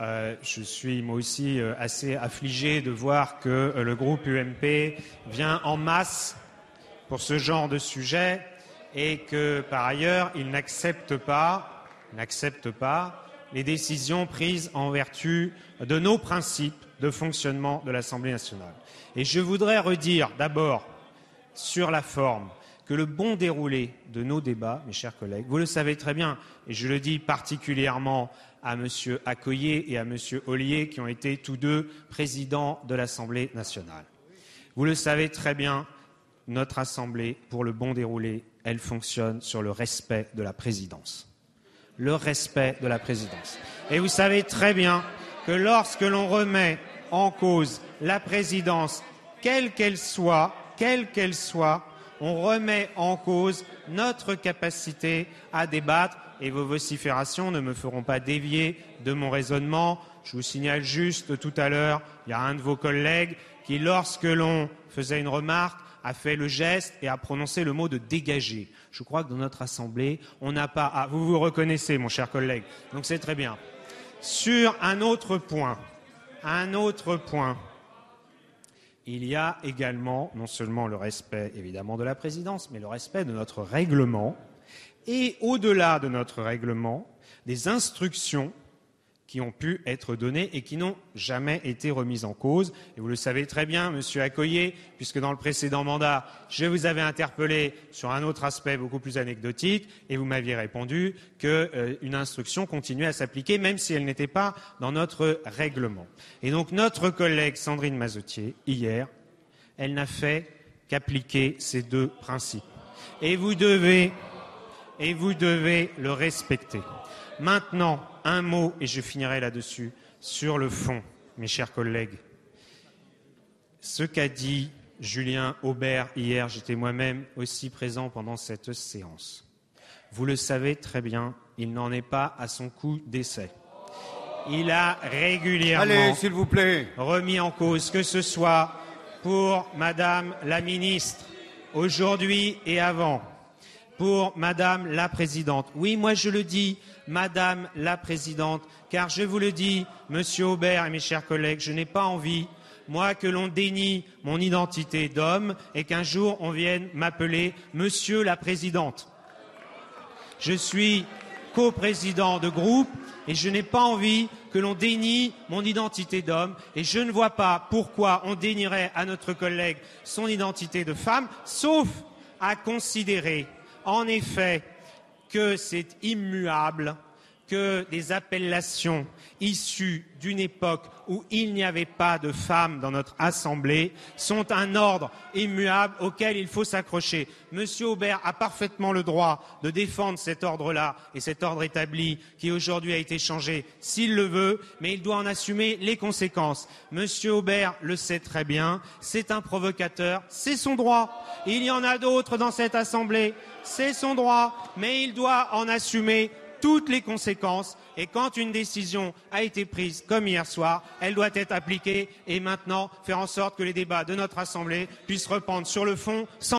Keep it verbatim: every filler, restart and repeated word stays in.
Euh, je suis moi aussi euh, assez affligé de voir que euh, le groupe U M P vient en masse pour ce genre de sujet et que, par ailleurs, il n'accepte pas, n'accepte pas les décisions prises en vertu de nos principes de fonctionnement de l'Assemblée nationale. Et je voudrais redire d'abord sur la forme que le bon déroulé de nos débats, mes chers collègues, vous le savez très bien, et je le dis particulièrement à M. Accoyer et à M. Ollier, qui ont été tous deux présidents de l'Assemblée nationale. Vous le savez très bien, notre Assemblée, pour le bon déroulé, elle fonctionne sur le respect de la présidence. Le respect de la présidence. Et vous savez très bien que lorsque l'on remet en cause la présidence, quelle qu'elle soit, quelle qu'elle soit, on remet en cause notre capacité à débattre et vos vociférations ne me feront pas dévier de mon raisonnement. Je vous signale juste tout à l'heure, il y a un de vos collègues qui, lorsque l'on faisait une remarque, a fait le geste et a prononcé le mot de dégager. Je crois que dans notre Assemblée, on n'a pas... Ah, vous vous reconnaissez, mon cher collègue, donc c'est très bien. Sur un autre point, un autre point, il y a également non seulement le respect, évidemment, de la présidence, mais le respect de notre règlement et, au-delà de notre règlement, des instructions qui ont pu être données et qui n'ont jamais été remises en cause. Et vous le savez très bien, Monsieur Accoyer, puisque dans le précédent mandat, je vous avais interpellé sur un autre aspect beaucoup plus anecdotique et vous m'aviez répondu qu'une euh, instruction continuait à s'appliquer, même si elle n'était pas dans notre règlement. Et donc notre collègue Sandrine Mazetier, hier, elle n'a fait qu'appliquer ces deux principes. Et vous devez, et vous devez le respecter. Maintenant, un mot, et je finirai là-dessus, sur le fond, mes chers collègues. Ce qu'a dit Julien Aubert hier, j'étais moi-même aussi présent pendant cette séance. Vous le savez très bien, il n'en est pas à son coup d'essai. Il a régulièrement Allez, s'il vous plaît. remis en cause, que ce soit pour Madame la ministre, aujourd'hui et avant, pour Madame la Présidente. Oui, moi je le dis, Madame la Présidente, car je vous le dis, Monsieur Aubert et mes chers collègues, je n'ai pas envie, moi, que l'on dénie mon identité d'homme et qu'un jour on vienne m'appeler Monsieur la Présidente. Je suis coprésident de groupe et je n'ai pas envie que l'on dénie mon identité d'homme et je ne vois pas pourquoi on dénierait à notre collègue son identité de femme, sauf à considérer en effet que c'est immuable, que des appellations issues d'une époque où il n'y avait pas de femmes dans notre Assemblée sont un ordre immuable auquel il faut s'accrocher. Monsieur Aubert a parfaitement le droit de défendre cet ordre-là et cet ordre établi qui aujourd'hui a été changé s'il le veut, mais il doit en assumer les conséquences. Monsieur Aubert le sait très bien, c'est un provocateur, c'est son droit. Il y en a d'autres dans cette Assemblée, c'est son droit, mais il doit en assumer toutes les conséquences et quand une décision a été prise comme hier soir, elle doit être appliquée et maintenant faire en sorte que les débats de notre Assemblée puissent reprendre sur le fond sans